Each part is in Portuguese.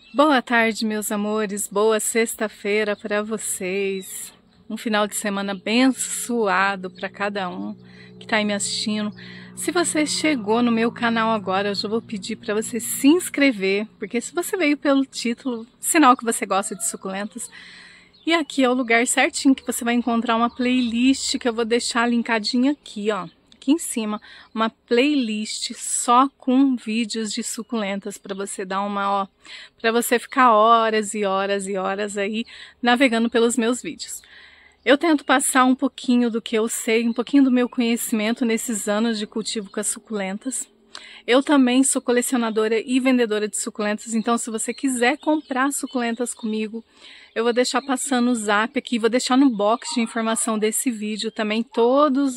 Boa tarde, meus amores. Boa sexta-feira para vocês. Um final de semana abençoado para cada um que está aí me assistindo. Se você chegou no meu canal agora, eu já vou pedir para você se inscrever, porque se você veio pelo título, sinal que você gosta de suculentas. E aqui é o lugar certinho que você vai encontrar uma playlist que eu vou deixar linkadinha aqui, ó. Aqui em cima, uma playlist só com vídeos de suculentas para você dar uma, ó, para você ficar horas e horas e horas aí navegando pelos meus vídeos. Eu tento passar um pouquinho do que eu sei, um pouquinho do meu conhecimento nesses anos de cultivo com as suculentas. Eu também sou colecionadora e vendedora de suculentas, então se você quiser comprar suculentas comigo, eu vou deixar passando o zap aqui, vou deixar no box de informação desse vídeo também todos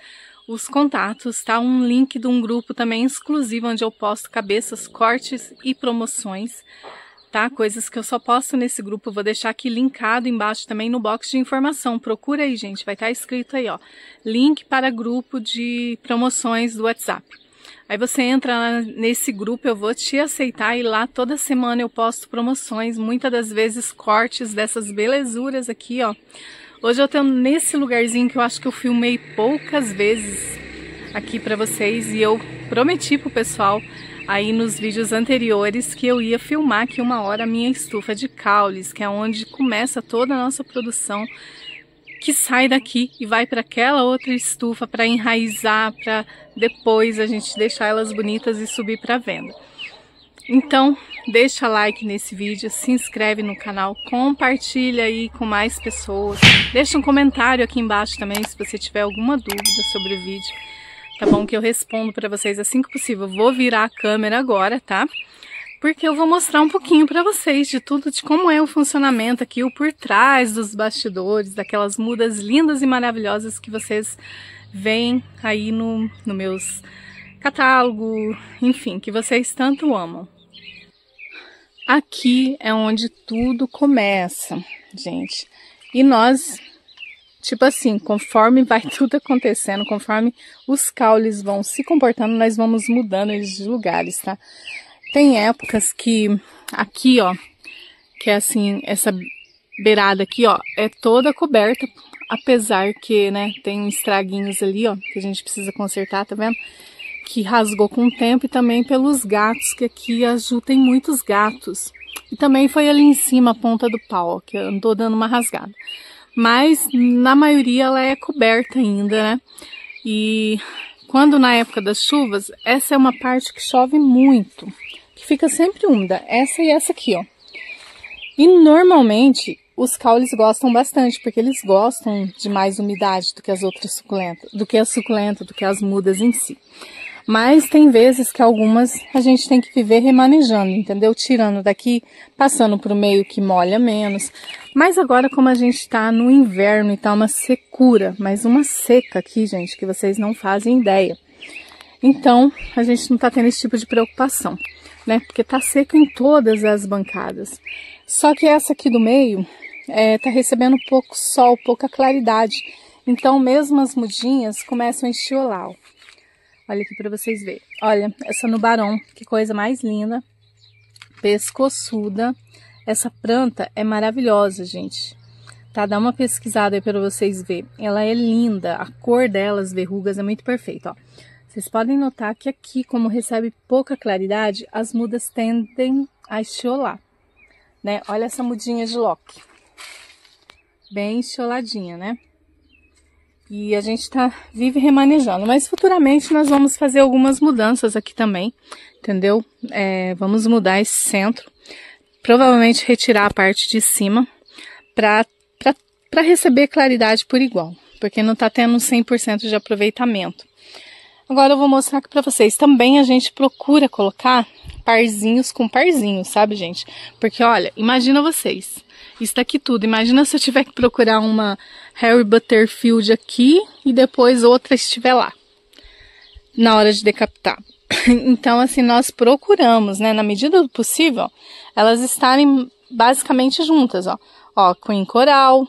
os contatos, tá? Um link de um grupo também exclusivo onde eu posto cabeças, cortes e promoções, tá? Coisas que eu só posto nesse grupo, eu vou deixar aqui linkado embaixo também no box de informação. Procura aí, gente, vai estar escrito aí, ó, link para grupo de promoções do WhatsApp. Aí você entra lá nesse grupo, eu vou te aceitar e lá toda semana eu posto promoções, muitas das vezes cortes dessas belezuras aqui, ó. Hoje eu tô nesse lugarzinho que eu acho que eu filmei poucas vezes aqui pra vocês e eu prometi pro pessoal aí nos vídeos anteriores que eu ia filmar aqui uma hora a minha estufa de caules, que é onde começa toda a nossa produção, que sai daqui e vai para aquela outra estufa para enraizar, para depois a gente deixar elas bonitas e subir para venda. Então, deixa like nesse vídeo, se inscreve no canal, compartilha aí com mais pessoas. Deixa um comentário aqui embaixo também se você tiver alguma dúvida sobre o vídeo. Tá bom? Que eu respondo para vocês assim que possível. Vou virar a câmera agora, tá? Porque eu vou mostrar um pouquinho para vocês de tudo, de como é o funcionamento aqui, o por trás dos bastidores, daquelas mudas lindas e maravilhosas que vocês veem aí no meus catálogo, enfim, que vocês tanto amam. Aqui é onde tudo começa, gente. E nós, tipo assim, conforme vai tudo acontecendo, conforme os caules vão se comportando, nós vamos mudando eles de lugares, tá? Tem épocas que aqui, ó, que é assim, essa beirada aqui, ó, é toda coberta, apesar que, né, tem estraguinhos ali, ó, que a gente precisa consertar, tá vendo? Que rasgou com o tempo e também pelos gatos, que aqui a Ju tem muitos gatos. E também foi ali em cima a ponta do pau, ó, que andou dando uma rasgada. Mas na maioria ela é coberta ainda, né? E quando na época das chuvas, essa é uma parte que chove muito, que fica sempre úmida. Essa e essa aqui, ó. E normalmente os caules gostam bastante, porque eles gostam de mais umidade do que as outras suculentas, do que a suculenta, do que as mudas em si. Mas tem vezes que algumas a gente tem que viver remanejando, entendeu? Tirando daqui, passando pro meio que molha menos. Mas agora, como a gente tá no inverno e tá uma secura, mas uma seca aqui, gente, que vocês não fazem ideia. Então, a gente não tá tendo esse tipo de preocupação, né? Porque tá seco em todas as bancadas. Só que essa aqui do meio, tá recebendo pouco sol, pouca claridade. Então, mesmo as mudinhas começam a enchiolar, ó. Olha aqui para vocês verem. Olha, essa nubarão, que coisa mais linda. Pescoçuda. Essa planta é maravilhosa, gente. Tá? Dá uma pesquisada aí para vocês verem. Ela é linda. A cor dela, as verrugas, é muito perfeita, ó. Vocês podem notar que aqui, como recebe pouca claridade, as mudas tendem a estiolar, né? Olha essa mudinha de Loki. Bem estioladinha, né? E a gente vive remanejando, mas futuramente nós vamos fazer algumas mudanças aqui também, entendeu? Vamos mudar esse centro, provavelmente retirar a parte de cima para receber claridade por igual, porque não tá tendo 100% de aproveitamento. Agora eu vou mostrar aqui para vocês, também a gente procura colocar parzinhos com parzinhos, sabe, gente? Porque olha, imagina vocês, isso daqui tudo, imagina se eu tiver que procurar uma Harry Butterfield aqui e depois outra estiver lá, na hora de decapitar. Então, assim, nós procuramos, né, na medida do possível, elas estarem basicamente juntas, ó. Ó, Queen Coral,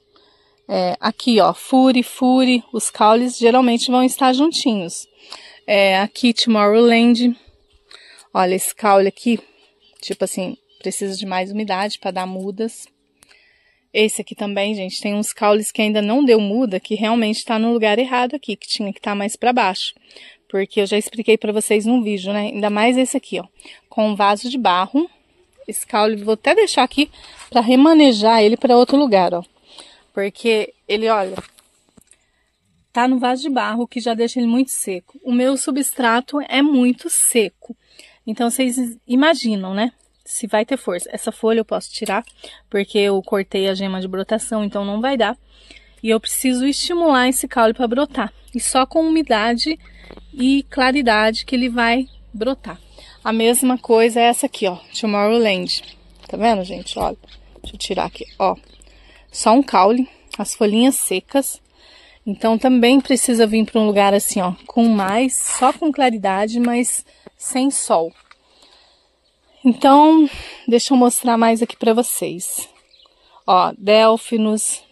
aqui, ó, Fury, os caules geralmente vão estar juntinhos. Aqui, Tomorrowland, olha esse caule aqui, tipo assim, precisa de mais umidade para dar mudas. Esse aqui também, gente, tem uns caules que ainda não deu muda, que realmente está no lugar errado aqui, que tinha que estar mais para baixo. Porque eu já expliquei para vocês num vídeo, né? Ainda mais esse aqui, ó, com um vaso de barro. Esse caule, vou até deixar aqui para remanejar ele para outro lugar, ó. Porque ele, olha, tá no vaso de barro, que já deixa ele muito seco. O meu substrato é muito seco. Então, vocês imaginam, né? Se vai ter força. Essa folha eu posso tirar, porque eu cortei a gema de brotação, então não vai dar. E eu preciso estimular esse caule para brotar. E só com umidade e claridade que ele vai brotar. A mesma coisa é essa aqui, ó, Tomorrowland. Tá vendo, gente? Olha, deixa eu tirar aqui, ó. Só um caule, as folhinhas secas. Então também precisa vir para um lugar assim, ó, com mais, só com claridade, mas sem sol. Então, deixa eu mostrar mais aqui para vocês. Ó, Delphinus.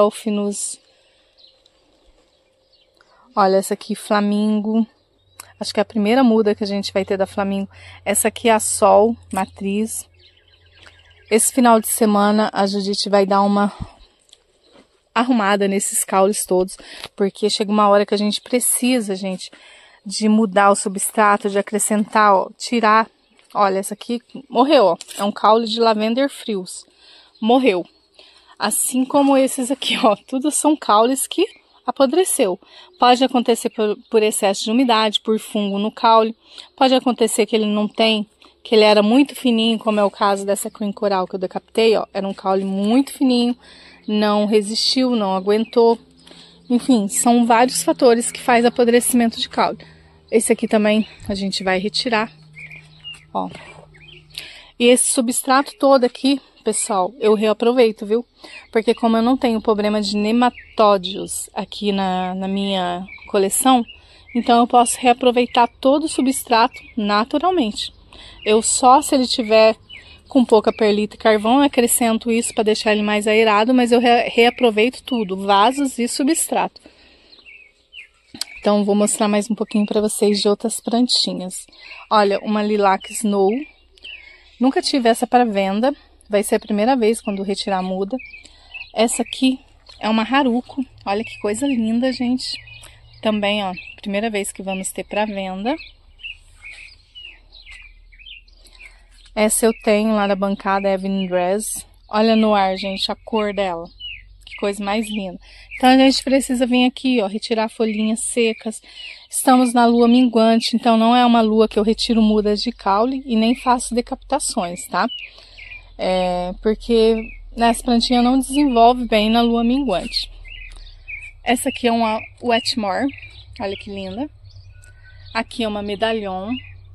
Olha, essa aqui, Flamingo. Acho que é a primeira muda que a gente vai ter da Flamingo. Essa aqui é a Sol, Matriz. Esse final de semana a Judite vai dar uma arrumada nesses caules todos, porque chega uma hora que a gente precisa, gente, de mudar o substrato, de acrescentar, ó, tirar. Olha, essa aqui morreu, ó. É um caule de Lavender Frios. Morreu. Assim como esses aqui, ó. Tudo são caules que apodreceu. Pode acontecer por excesso de umidade, por fungo no caule. Pode acontecer que ele não tem, que ele era muito fininho, como é o caso dessa Cream Coral que eu decapitei, ó. Era um caule muito fininho, não resistiu, não aguentou. Enfim, são vários fatores que faz apodrecimento de caule. Esse aqui também a gente vai retirar. Ó. E esse substrato todo aqui, pessoal, eu reaproveito, viu? Porque como eu não tenho problema de nematódios aqui na minha coleção, então eu posso reaproveitar todo o substrato naturalmente. Eu só, se ele tiver com pouca perlita e carvão, eu acrescento isso para deixar ele mais aerado, mas eu reaproveito tudo, vasos e substrato. Então, vou mostrar mais um pouquinho para vocês de outras plantinhas. Olha, uma Lilac Snow. Nunca tive essa para venda. Vai ser a primeira vez quando retirar a muda. Essa aqui é uma Haruko. Olha que coisa linda, gente. Também, ó, primeira vez que vamos ter para venda. Essa eu tenho lá na bancada, Evening Dress. Olha no ar, gente, a cor dela. Que coisa mais linda. Então, a gente precisa vir aqui, ó, retirar folhinhas secas. Estamos na lua minguante, então não é uma lua que eu retiro mudas de caule e nem faço decapitações, tá? Porque as plantinhas não desenvolvem bem na lua minguante. Essa aqui é uma Wetmore. Olha que linda. Aqui é uma Medalhon.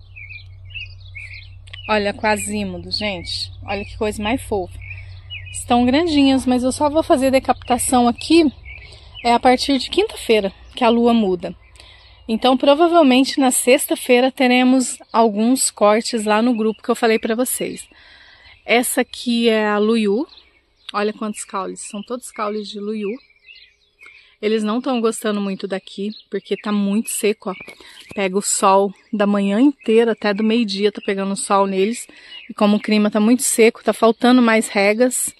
Olha, Quasimodo, gente. Olha que coisa mais fofa. Estão grandinhas, mas eu só vou fazer decapitação aqui a partir de quinta-feira, que a lua muda. Então, provavelmente na sexta-feira teremos alguns cortes lá no grupo que eu falei para vocês. Essa aqui é a Luyu. Olha quantos caules. São todos caules de Luyu. Eles não estão gostando muito daqui, porque tá muito seco, ó. Pega o sol da manhã inteira, até do meio-dia tá pegando sol neles. E como o clima tá muito seco, tá faltando mais regas.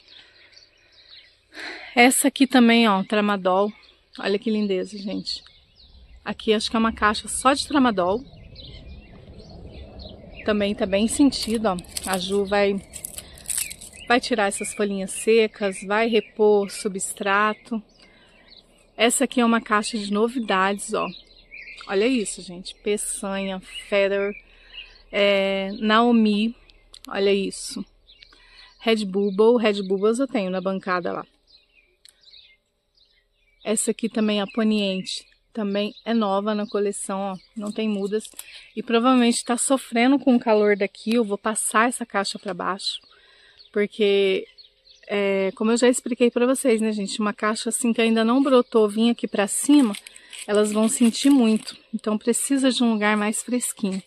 Essa aqui também, ó, Tramadol. Olha que lindeza, gente. Aqui acho que é uma caixa só de Tramadol. Também tá bem sentido, ó. A Ju vai tirar essas folhinhas secas, vai repor substrato. Essa aqui é uma caixa de novidades, ó. Olha isso, gente. Peçanha, Feather, Naomi. Olha isso. Red Bubbles eu tenho na bancada lá. Essa aqui também é a Poniente. Também é nova na coleção, ó. Não tem mudas. E provavelmente tá sofrendo com o calor daqui. Eu vou passar essa caixa para baixo. Porque... como eu já expliquei para vocês, né, gente? Uma caixa assim que ainda não brotou, vir aqui para cima, elas vão sentir muito. Então, precisa de um lugar mais fresquinho.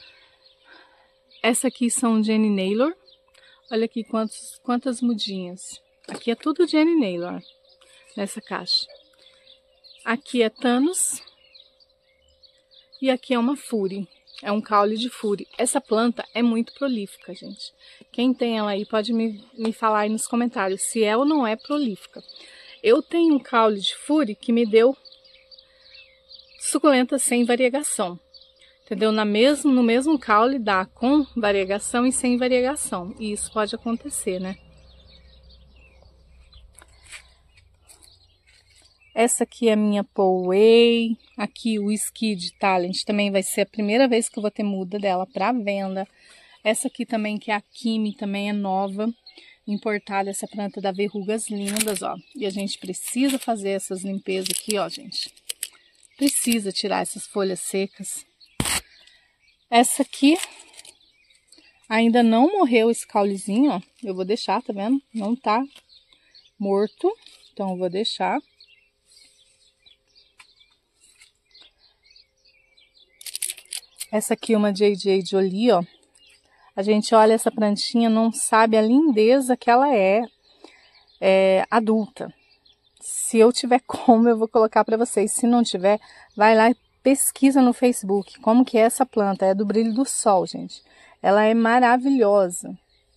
Essa aqui são Jenny Naylor. Olha aqui quantas mudinhas. Aqui é tudo Jenny Naylor, nessa caixa. Aqui é Thanos. E aqui é uma Fury. É um caule de fure. Essa planta é muito prolífica, gente. Quem tem ela aí pode me falar aí nos comentários se é ou não é prolífica. Eu tenho um caule de fure que me deu suculenta sem variegação. Entendeu? No mesmo caule dá com variegação e sem variegação. E isso pode acontecer, né? Essa aqui é a minha Poway. Aqui o Skid Talent também vai ser a primeira vez que eu vou ter muda dela para venda. Essa aqui também, que é a Kimi, também é nova, importada. Essa planta dá verrugas lindas, ó. E a gente precisa fazer essas limpezas aqui, ó, gente. Precisa tirar essas folhas secas. Essa aqui ainda não morreu esse caulezinho, ó. Eu vou deixar, tá vendo? Não tá morto, então eu vou deixar. Essa aqui é uma JJ Jolie, ó. A gente olha essa plantinha, não sabe a lindeza que ela é adulta. Se eu tiver como, eu vou colocar para vocês. Se não tiver, vai lá e pesquisa no Facebook como que é essa planta. É do brilho do sol, gente. Ela é maravilhosa.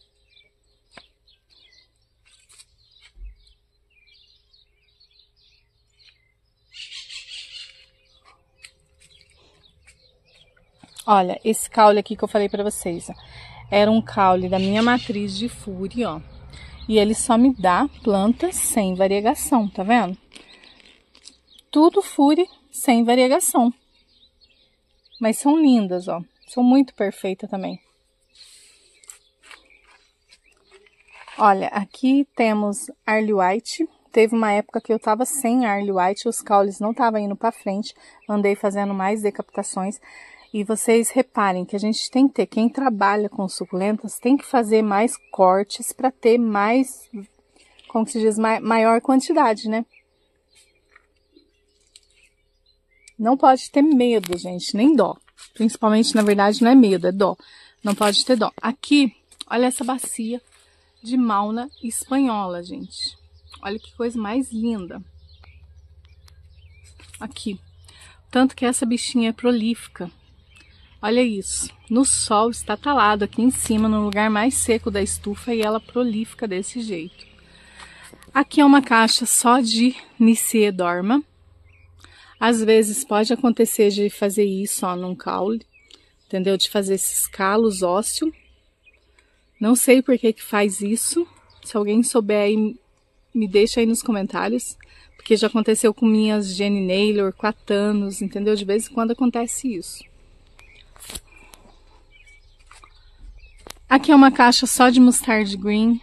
Olha, esse caule aqui que eu falei pra vocês, ó, era um caule da minha matriz de fure, ó. E ele só me dá plantas sem variegação, tá vendo? Tudo fure sem variegação. Mas são lindas, ó. São muito perfeitas também. Olha, aqui temos Arlie White. Teve uma época que eu tava sem Arlie White, os caules não estavam indo pra frente. Andei fazendo mais decapitações. E vocês reparem que a gente tem que ter, quem trabalha com suculentas, tem que fazer mais cortes para ter mais, como que se diz, maior quantidade, né? Não pode ter medo, gente, nem dó. Principalmente, na verdade, não é medo, é dó. Não pode ter dó. Aqui, olha essa bacia de Mauna espanhola, gente. Olha que coisa mais linda. Aqui. Tanto que essa bichinha é prolífica. Olha isso, no sol está talado aqui em cima, no lugar mais seco da estufa, e ela prolífica desse jeito. Aqui é uma caixa só de Nissia Dorma. Às vezes pode acontecer de fazer isso, ó, num caule, entendeu? De fazer esses calos ósseos. Não sei por que que faz isso. Se alguém souber aí, me deixa aí nos comentários. Porque já aconteceu com minhas Jenny Naylor, Quatanos, entendeu? De vez em quando acontece isso. Aqui é uma caixa só de Mustard Green.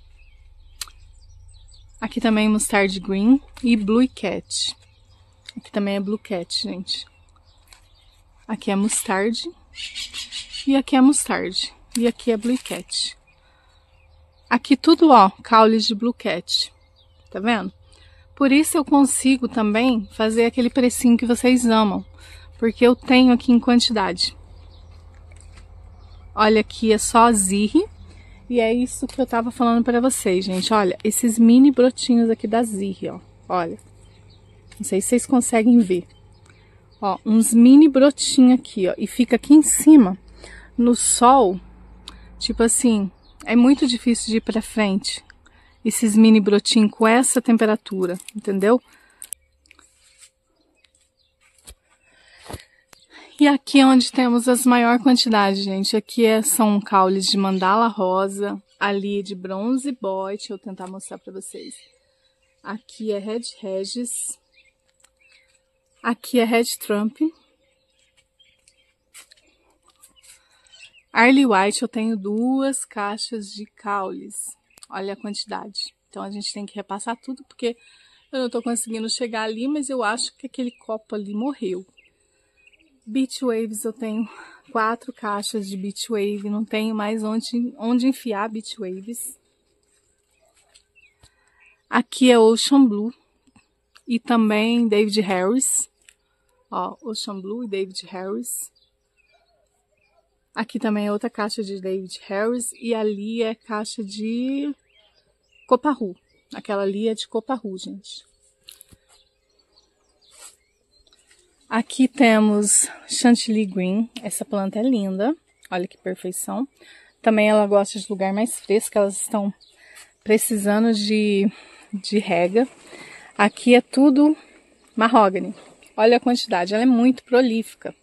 Aqui também Mustard Green e Blue Cat. Aqui também é Blue Cat, gente. Aqui é Mustard. E aqui é Mustard. E aqui é Blue Cat. Aqui tudo, ó, caules de Blue Cat. Tá vendo? Por isso eu consigo também fazer aquele precinho que vocês amam. Porque eu tenho aqui em quantidade. Olha, aqui é só zirre. E é isso que eu tava falando pra vocês, gente. Olha, esses mini brotinhos aqui da zirre, ó. Olha. Não sei se vocês conseguem ver. Ó, uns mini brotinhos aqui, ó. E fica aqui em cima, no sol. Tipo assim, é muito difícil de ir pra frente. Esses mini brotinhos com essa temperatura, entendeu? E aqui é onde temos as maior quantidade, gente. Aqui são caules de mandala rosa, ali de bronze boy. Deixa eu tentar mostrar pra vocês. Aqui é Red Regis. Aqui é Red Trump. Arlie White, eu tenho 2 caixas de caules. Olha a quantidade. Então a gente tem que repassar tudo, porque eu não tô conseguindo chegar ali, mas eu acho que aquele copo ali morreu. Beach Waves, eu tenho 4 caixas de Beach Wave, não tenho mais onde enfiar Beach Waves. Aqui é Ocean Blue e também David Harris. Ó, Ocean Blue e David Harris. Aqui também é outra caixa de David Harris e ali é caixa de Coparru. Aquela ali é de Coparru, gente. Aqui temos Chantilly Green. Essa planta é linda. Olha que perfeição. Também ela gosta de lugar mais fresco. Elas estão precisando de rega. Aqui é tudo mahogany. Olha a quantidade. Ela é muito prolífica.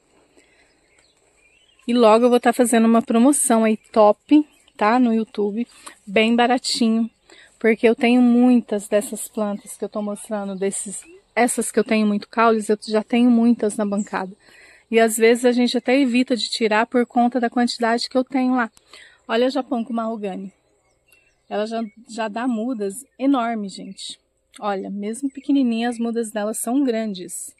E logo eu vou estar fazendo uma promoção aí top, tá? No YouTube. Bem baratinho. Porque eu tenho muitas dessas plantas que eu tô mostrando, essas que eu tenho muito caules, eu já tenho muitas na bancada. E às vezes a gente até evita de tirar por conta da quantidade que eu tenho lá. Olha a Japão com mahogany. Ela já dá mudas enormes, gente. Olha, mesmo pequenininha, as mudas dela são grandes.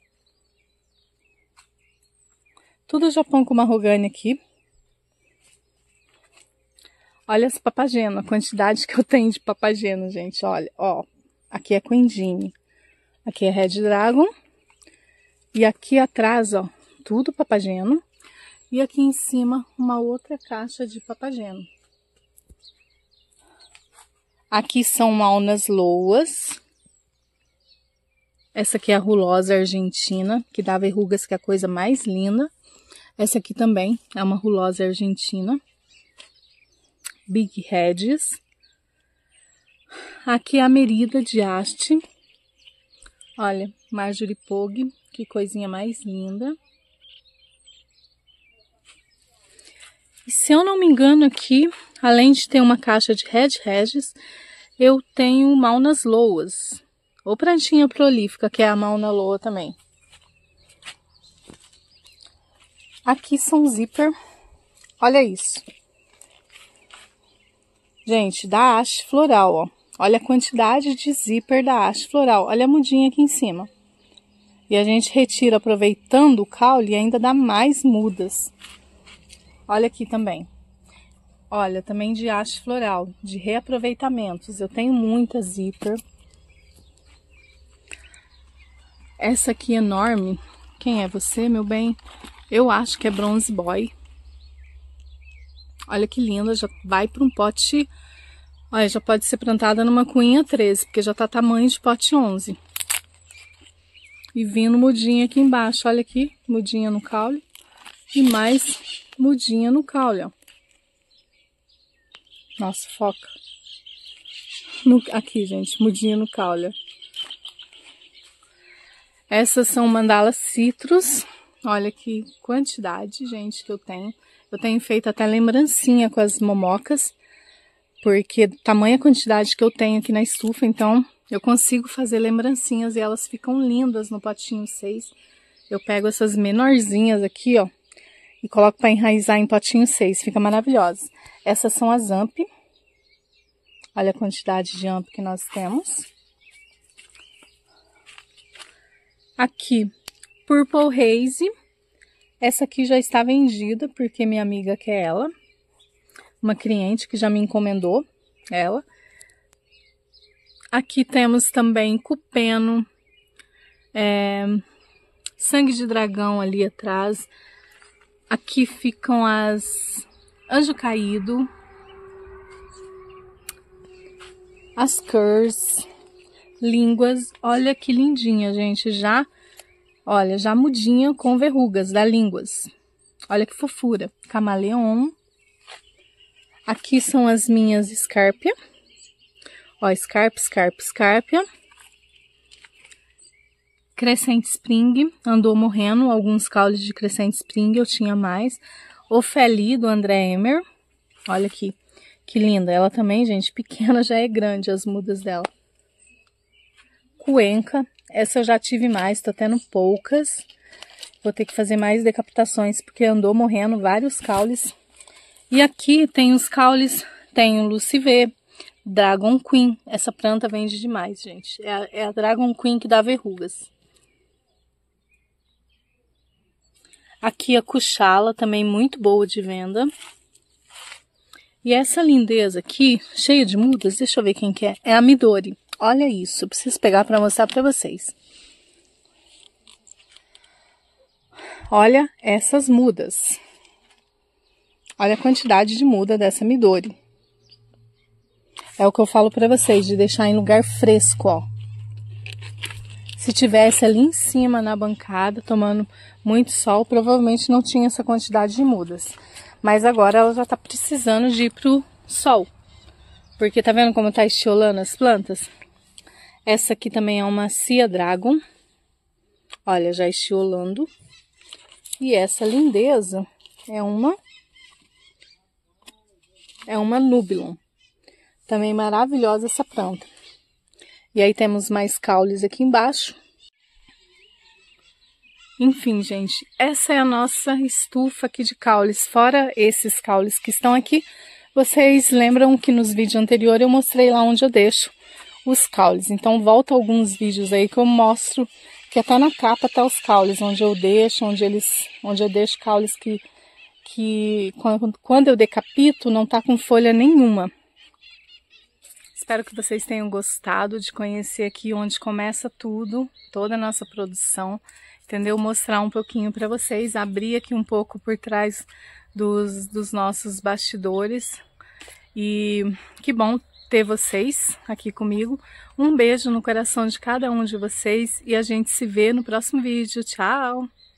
Tudo Japão com mahogany aqui. Olha as papagenas, a quantidade que eu tenho de papageno, gente. Olha, ó. Aqui é Quendine. Aqui é Red Dragon. E aqui atrás, ó, tudo papageno. E aqui em cima, uma outra caixa de papageno. Aqui são Maunas Loas. Essa aqui é a rulosa argentina, que dá verrugas, que é a coisa mais linda. Essa aqui também é uma rulosa argentina. Big Heads. Aqui é a Merida de haste. Olha, Marjorie Pogue, que coisinha mais linda. E se eu não me engano aqui, além de ter uma caixa de Red Regis, eu tenho Maunas Loas. Ou plantinha prolífica, que é a Mauna Loa também. Aqui são zíper. Olha isso. Gente, da haste floral, ó. Olha a quantidade de zíper da haste floral. Olha a mudinha aqui em cima. E a gente retira aproveitando o caule e ainda dá mais mudas. Olha aqui também. Olha, também de haste floral, de reaproveitamentos. Eu tenho muita zíper. Essa aqui enorme. Quem é você, meu bem? Eu acho que é Bronze Boy. Olha que linda, já vai para um pote. Olha, já pode ser plantada numa cuinha 13, porque já tá tamanho de pote 11. E vindo mudinha aqui embaixo, olha aqui, mudinha no caule. E mais mudinha no caule, ó. Nossa, foca. Aqui, gente, mudinha no caule. Essas são mandalas citrus. Olha que quantidade, gente, que eu tenho. Eu tenho feito até lembrancinha com as momocas, porque tamanha quantidade que eu tenho aqui na estufa, então eu consigo fazer lembrancinhas e elas ficam lindas no potinho 6. Eu pego essas menorzinhas aqui, ó, e coloco para enraizar em potinho 6, fica maravilhosa. Essas são as amp. Olha a quantidade de amp que nós temos. Aqui, Purple Haze. Essa aqui já está vendida, porque minha amiga quer ela. Uma cliente que já me encomendou ela. Aqui temos também Cupeno. Sangue de dragão ali atrás. Aqui ficam as Anjo Caído. As Curse. Línguas. Olha que lindinha, gente. Olha, já mudinha com verrugas da línguas. Olha que fofura. Camaleon. Aqui são as minhas Scarpia. Ó, Scarpia. Crescent Spring. Andou morrendo. Alguns caules de Crescent Spring eu tinha mais. Ofeli do André Emer. Olha aqui. Que linda. Ela também, gente, pequena, já é grande as mudas dela. Cuenca. Essa eu já tive mais, tô tendo poucas. Vou ter que fazer mais decapitações, porque andou morrendo vários caules. E aqui tem os caules, tem o Lucifer, Dragon Queen. Essa planta vende demais, gente. É a Dragon Queen que dá verrugas. Aqui a Cuchala, também muito boa de venda. E essa lindeza aqui, cheia de mudas, deixa eu ver quem que é. É a Midori. Olha isso, eu preciso pegar para mostrar para vocês. Olha essas mudas. Olha a quantidade de muda dessa Midori. É o que eu falo para vocês, de deixar em lugar fresco, ó. Se tivesse ali em cima na bancada, tomando muito sol, provavelmente não tinha essa quantidade de mudas. Mas agora ela já está precisando de ir pro sol. Porque tá vendo como tá estiolando as plantas? Essa aqui também é uma Cia Dragon. Olha, já estiolando. E essa lindeza é uma Nubilon. Também maravilhosa essa planta. E aí temos mais caules aqui embaixo. Enfim, gente, essa é a nossa estufa aqui de caules. Fora esses caules que estão aqui, vocês lembram que nos vídeos anteriores eu mostrei lá onde eu deixo os caules. Então volta alguns vídeos aí que eu mostro que até na capa tá os caules, onde eu deixo, onde eu deixo caules que quando eu decapito não tá com folha nenhuma. Espero que vocês tenham gostado de conhecer aqui onde começa tudo, toda a nossa produção, entendeu? Mostrar um pouquinho para vocês, abrir aqui um pouco por trás dos nossos bastidores. E que bom ter vocês aqui comigo. Um beijo no coração de cada um de vocês e a gente se vê no próximo vídeo. Tchau!